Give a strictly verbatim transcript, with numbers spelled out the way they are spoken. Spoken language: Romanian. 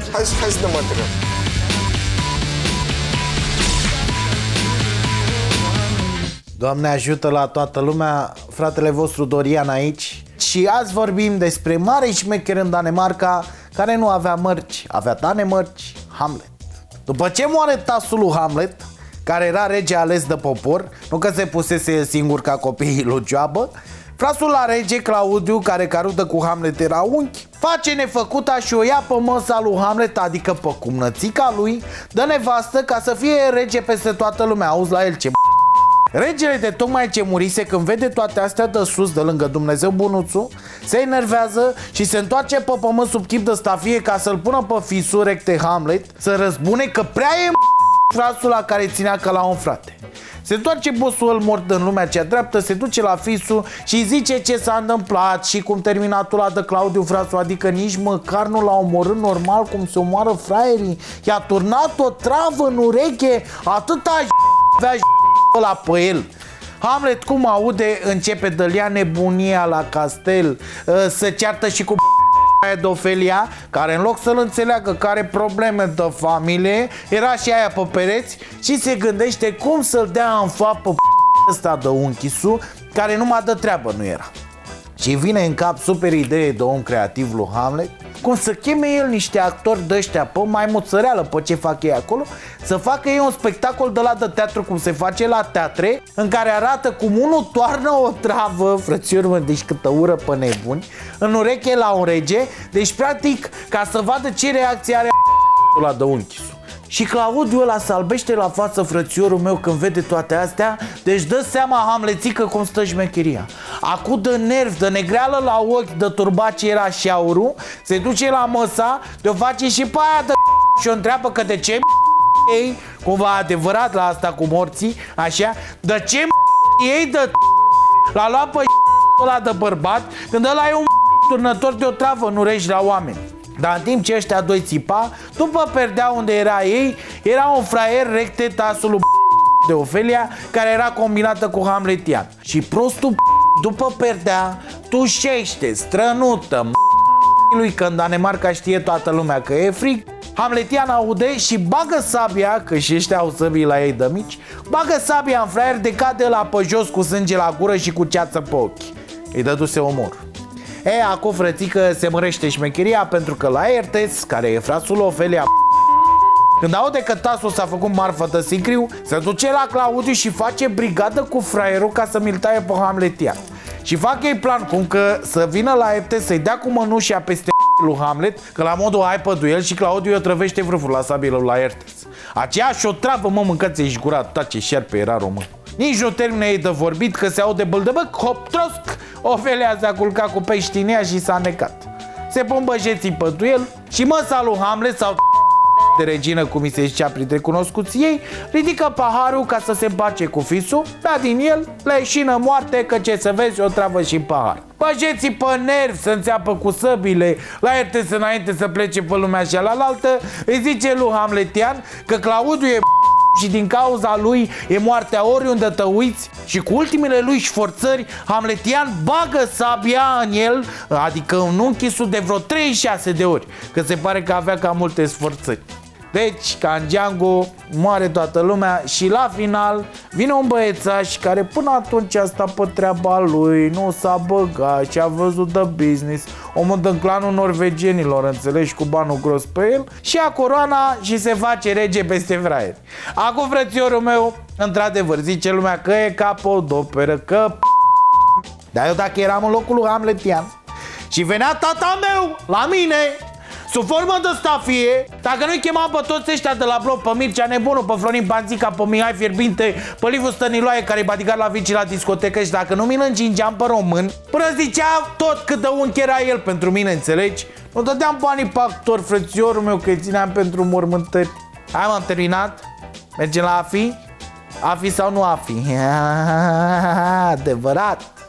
Hai, hai să dăm material. Doamne ajută la toată lumea, fratele vostru Dorian aici. Și azi vorbim despre mare șmecher în Danemarca care nu avea mărci, avea Danemărci, Hamlet. După ce moare tasul lui Hamlet, care era rege ales de popor, nu că se pusese el singur ca copiii lui Joabă, frasul la rege Claudiu, care carută cu Hamlet era unchi, face nefăcuta și o ia pe măsa lui Hamlet, adică pe cumnățica lui, dă nevastă ca să fie rege peste toată lumea. Auzi la el ce b***. Regele de tocmai ce murise, când vede toate astea de sus, de lângă Dumnezeu bunuțul, se enervează și se întoarce pe pământ sub chip de stafie ca să-l pună pe fisul recte Hamlet să răzbune că prea e frasul la care ținea ca la un frate. Se întoarce bossul îl mort în lumea cea dreaptă, se duce la fisul și zice ce s-a întâmplat și cum terminatul ăla de Claudiu frasul, adică nici măcar nu l-a omorât normal cum se omoară fraierii. I-a turnat o travă în ureche, atâta avea ăla pe el. Hamlet, cum aude, începe de-l nebunia la castel, să ceartă și cu aia de Ofelia, care în loc să-l înțeleagă că are probleme de familie, era și aia pe pereți și se gândește cum să-l dea în fapt pe ăsta de unchisul, care numai de treabă nu era. Și vine în cap super idee de om creativ lui Hamlet, cum să cheme el niște actori de ăștia pe mai muțăreală, pe ce fac ei acolo, să facă ei un spectacol de la de teatru, cum se face la teatre, în care arată cum unul toarnă o travă, frățiori mă, deci câtă ură pe nebuni, în ureche la un rege, deci practic ca să vadă ce reacție are ăla de unchisul. Și Claudiu ăla se albește la față, frățiorul meu, când vede toate astea, deci dă seama Hamletică cum stă șmecheria. Acu de nervi, de negreală la ochi, de turbat ce era șaurul, se duce la măsa, de-o face și pe aia de și o întreabă că de ce ei, cumva adevărat la asta cu morții, așa, de ce ei de l-a luat pe ăla de bărbat, când ăla e un turnător de o travă în urechi la oameni. Dar în timp ce ăștia doi țipa, după perdea unde era ei, era un fraier recte, tasul lui de Ofelia, care era combinată cu Hamletian. Și prostul după perdea, tușește, strănută lui, că în Danemarca știe toată lumea că e frig. Hamletian aude și bagă sabia, că și ăștia au săbii la ei de mici, bagă sabia în fraier, decade la pe jos cu sânge la gură și cu ceață pe ochi. Îi dăduse omor. E, acum, frățică, se mărește șmecheria, pentru că la Ertes, care e frasul Ofelia, când aude că tasul s-a făcut marfă de sicriu, se duce la Claudiu și face brigadă cu fraierul ca să mi-l taie pe Hamletian. Și fac ei plan cum că să vină la Ertes să-i dea cu mănușia peste lui Hamlet, că la modul hai pe duel, și Claudiu o trăvește vârful la sabie la Ertes. Aceeași o travă, mă, mâncați-și gura, tace șerpe era român. Nici nu termină ei de vorbit că se aude băldăbăc, hop, trosc. Ofelia s-a culcat cu pești în ea și s-a necat. Se pun băjeții pe duel și măsa lui Hamlet, sau de regină, cum îi se zicea printre cunoscuții ei, ridică paharul ca să se împace cu fisul, bea din el, leșină moarte, că ce să vezi, o travă și în pahar. Băjeții pe nervi să înțeapă cu săbile, la Ertes înainte să plece pe lumea și alaltă, îi zice lui Hamletian că Claudiu e și din cauza lui e moartea oriunde te uiți, și cu ultimele lui șforțări Hamletian bagă sabia în el, adică în unchisul, de vreo treizeci și șase de ori, că se pare că avea cam multe sforțări. Deci, ca în Django, moare toată lumea și la final vine un băiețaș care până atunci a stat pe treaba lui, nu s-a băgat și a văzut de business, omul din clanul norvegienilor, înțelegi, cu banul gros pe el, și a coroana și se face rege peste fraieri. Acum, frățiorul meu, într-adevăr, zice lumea că e capodoperă, că dar eu dacă eram în locul lui Hamletian și venea tata meu la mine sub formă de stafie, dacă nu-i chemam pe toți ăștia de la bloc, pe Mircea Nebunul, pe Florin Panțica, pe Mihai Fierbinte, pe Liviu Stăniloae, care-i bodyguard la Vici la discotecă, și dacă nu mi-l încingeam pe român, până zicea tot cât de unchi era el pentru mine, înțelegi? Nu dădeam banii pe actor, frățiorul meu, că-i țineam pentru mormântări. Hai, m-am terminat? Mergem la Afi? Afi sau nu Afi? Adevărat!